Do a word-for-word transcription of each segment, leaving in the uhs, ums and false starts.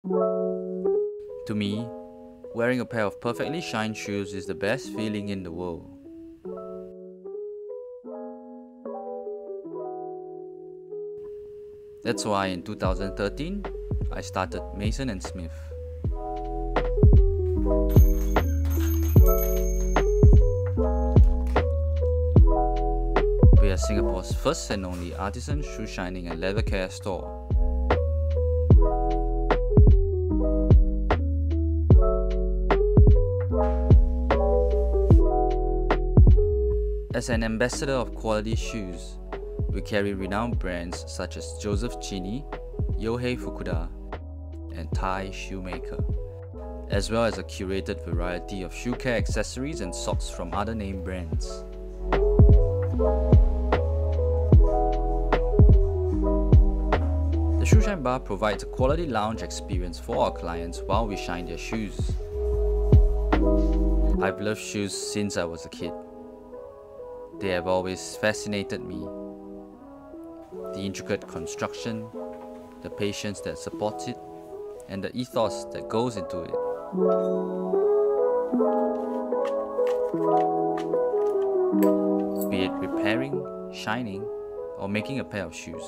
To me, wearing a pair of perfectly shined shoes is the best feeling in the world. That's why in two thousand thirteen, I started Mason and Smith. We are Singapore's first and only artisan shoe shining and leather care store. As an ambassador of quality shoes, we carry renowned brands such as Joseph Chini, Yohei Fukuda, and Thai Shoemaker, as well as a curated variety of shoe care accessories and socks from other name brands. The Shoe Shine Bar provides a quality lounge experience for our clients while we shine their shoes. I've loved shoes since I was a kid. They have always fascinated me. The intricate construction, the patience that supports it, and the ethos that goes into it. Be it repairing, shining, or making a pair of shoes.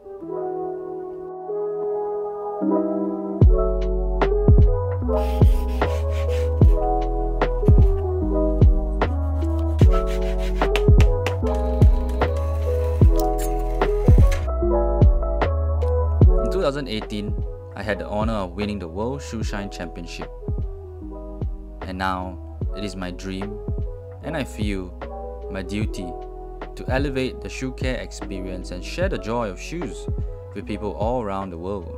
In two thousand eighteen, I had the honor of winning the World Shoe Shine Championship. And now, it is my dream, and I feel my duty, to elevate the shoe care experience and share the joy of shoes with people all around the world.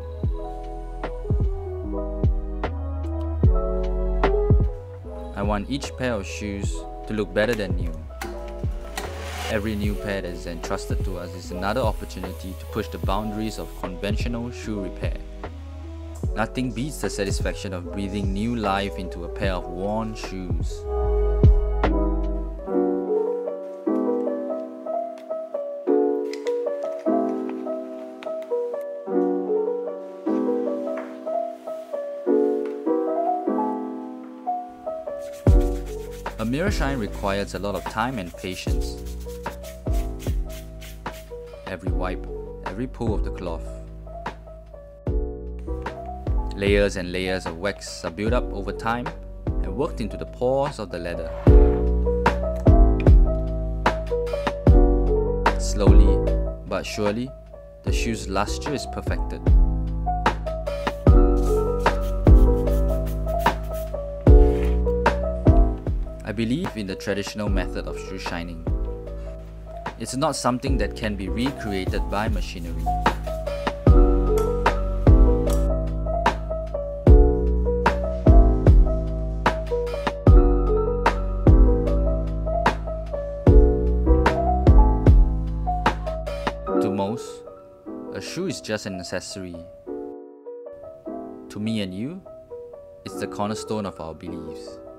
I want each pair of shoes to look better than new. Every new pair that is entrusted to us is another opportunity to push the boundaries of conventional shoe repair. Nothing beats the satisfaction of breathing new life into a pair of worn shoes. A mirror shine requires a lot of time and patience. Every wipe, every pull of the cloth. Layers and layers of wax are built up over time and worked into the pores of the leather. Slowly but surely, the shoe's luster is perfected. I believe in the traditional method of shoe shining. It's not something that can be recreated by machinery. To most, a shoe is just an accessory. To me and you, it's the cornerstone of our beliefs.